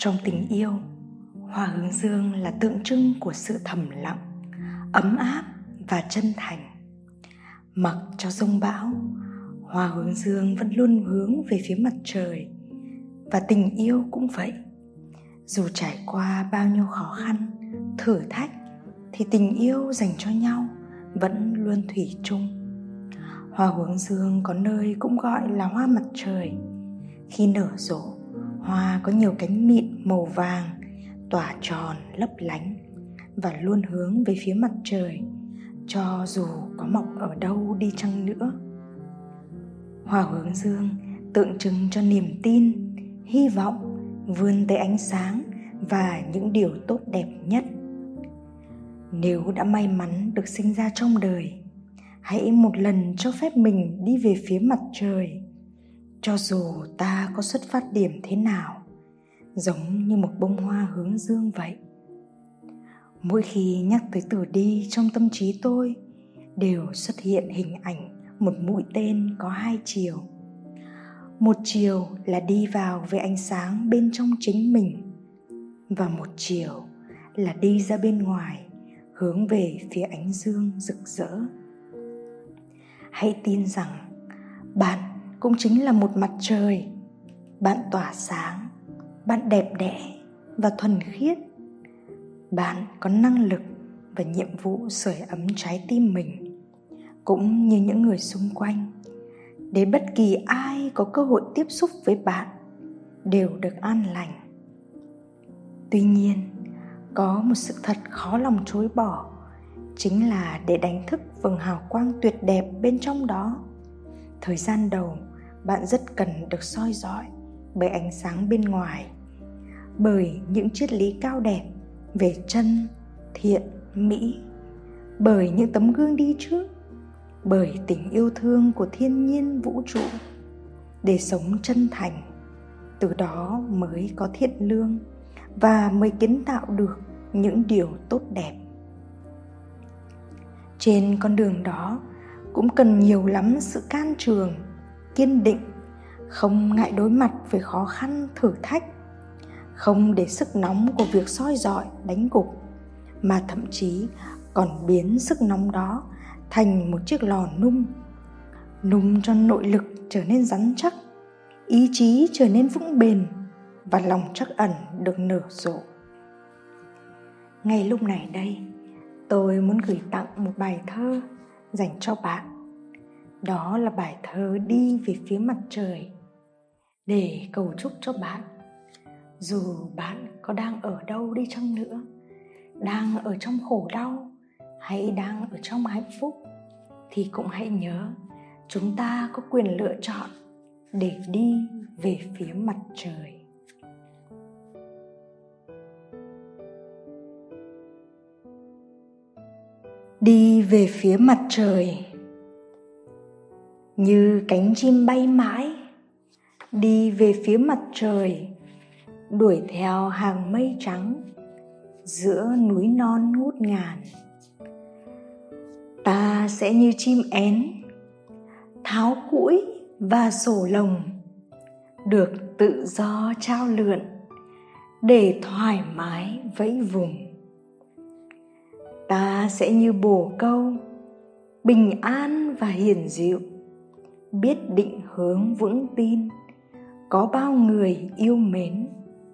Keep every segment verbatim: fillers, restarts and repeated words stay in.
Trong tình yêu, hoa hướng dương là tượng trưng của sự thầm lặng, ấm áp và chân thành. Mặc cho giông bão, hoa hướng dương vẫn luôn hướng về phía mặt trời. Và tình yêu cũng vậy. Dù trải qua bao nhiêu khó khăn, thử thách, thì tình yêu dành cho nhau vẫn luôn thủy chung. Hoa hướng dương có nơi cũng gọi là hoa mặt trời. Khi nở rộ, hoa có nhiều cánh mịn màu vàng, tỏa tròn lấp lánh và luôn hướng về phía mặt trời, cho dù có mọc ở đâu đi chăng nữa. Hoa hướng dương tượng trưng cho niềm tin, hy vọng, vươn tới ánh sáng và những điều tốt đẹp nhất. Nếu đã may mắn được sinh ra trong đời, hãy một lần cho phép mình đi về phía mặt trời, cho dù ta có xuất phát điểm thế nào, giống như một bông hoa hướng dương vậy. Mỗi khi nhắc tới từ đi trong tâm trí tôi, đều xuất hiện hình ảnh một mũi tên có hai chiều. Một chiều là đi vào với ánh sáng bên trong chính mình, và một chiều là đi ra bên ngoài, hướng về phía ánh dương rực rỡ. Hãy tin rằng bạn cũng chính là một mặt trời. Bạn tỏa sáng, bạn đẹp đẽ và thuần khiết. Bạn có năng lực và nhiệm vụ sưởi ấm trái tim mình, cũng như những người xung quanh, để bất kỳ ai có cơ hội tiếp xúc với bạn đều được an lành. Tuy nhiên, có một sự thật khó lòng chối bỏ, chính là để đánh thức vầng hào quang tuyệt đẹp bên trong đó. Thời gian đầu, bạn rất cần được soi dọi bởi ánh sáng bên ngoài, bởi những triết lý cao đẹp về chân, thiện, mỹ, bởi những tấm gương đi trước, bởi tình yêu thương của thiên nhiên vũ trụ, để sống chân thành. Từ đó mới có thiện lương và mới kiến tạo được những điều tốt đẹp. Trên con đường đó cũng cần nhiều lắm sự can trường, kiên định, không ngại đối mặt với khó khăn, thử thách, không để sức nóng của việc soi dọi đánh gục, mà thậm chí còn biến sức nóng đó thành một chiếc lò nung, nung cho nội lực trở nên rắn chắc, ý chí trở nên vững bền và lòng trắc ẩn được nở rộ. Ngay lúc này đây, tôi muốn gửi tặng một bài thơ dành cho bạn. Đó là bài thơ Đi về phía mặt trời, để cầu chúc cho bạn, dù bạn có đang ở đâu đi chăng nữa, đang ở trong khổ đau hay đang ở trong hạnh phúc, thì cũng hãy nhớ chúng ta có quyền lựa chọn để đi về phía mặt trời. Đi về phía mặt trời, như cánh chim bay mãi, đi về phía mặt trời, đuổi theo hàng mây trắng giữa núi non ngút ngàn. Ta sẽ như chim én, tháo cũi và sổ lồng, được tự do trao lượn, để thoải mái vẫy vùng. Ta sẽ như bồ câu, bình an và hiền dịu, biết định hướng vững tin, có bao người yêu mến.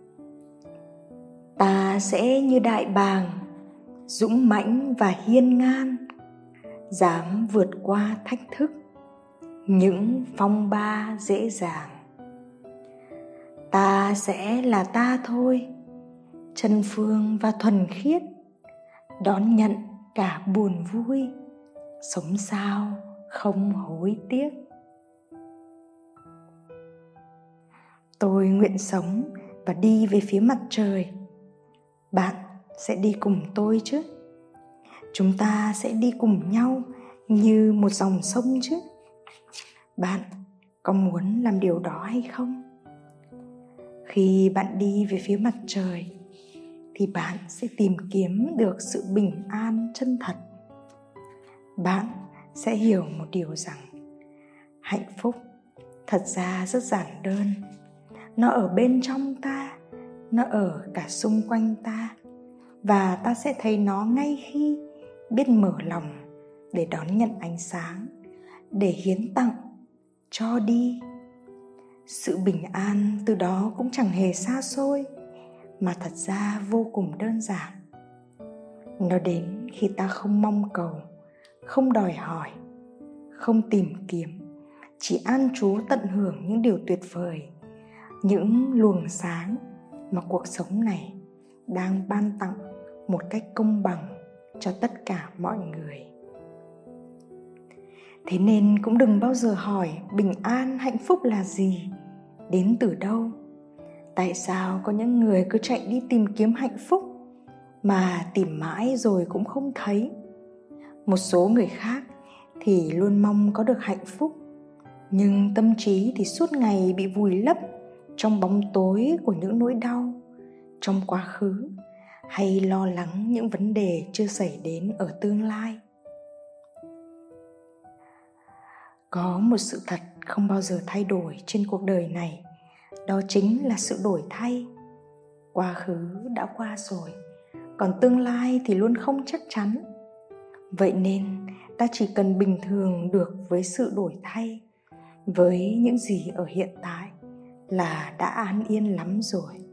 Ta sẽ như đại bàng, dũng mãnh và hiên ngang, dám vượt qua thách thức, những phong ba dễ dàng. Ta sẽ là ta thôi, chân phương và thuần khiết, đón nhận cả buồn vui, sống sao không hối tiếc. Tôi nguyện sống và đi về phía mặt trời. Bạn sẽ đi cùng tôi chứ? Chúng ta sẽ đi cùng nhau như một dòng sông chứ? Bạn có muốn làm điều đó hay không? Khi bạn đi về phía mặt trời, thì bạn sẽ tìm kiếm được sự bình an chân thật. Bạn sẽ hiểu một điều rằng hạnh phúc thật ra rất giản đơn. Nó ở bên trong ta, nó ở cả xung quanh ta, và ta sẽ thấy nó ngay khi biết mở lòng để đón nhận ánh sáng, để hiến tặng, cho đi. Sự bình an từ đó cũng chẳng hề xa xôi, mà thật ra vô cùng đơn giản. Nó đến khi ta không mong cầu, không đòi hỏi, không tìm kiếm, chỉ an trú tận hưởng những điều tuyệt vời, những luồng sáng mà cuộc sống này đang ban tặng một cách công bằng cho tất cả mọi người. Thế nên cũng đừng bao giờ hỏi bình an, hạnh phúc là gì, đến từ đâu. Tại sao có những người cứ chạy đi tìm kiếm hạnh phúc mà tìm mãi rồi cũng không thấy? Một số người khác thì luôn mong có được hạnh phúc, nhưng tâm trí thì suốt ngày bị vùi lấp trong bóng tối của những nỗi đau, trong quá khứ, hay lo lắng những vấn đề chưa xảy đến ở tương lai. Có một sự thật không bao giờ thay đổi trên cuộc đời này, đó chính là sự đổi thay. Quá khứ đã qua rồi, còn tương lai thì luôn không chắc chắn. Vậy nên ta chỉ cần bình thường được với sự đổi thay, với những gì ở hiện tại là đã an yên lắm rồi.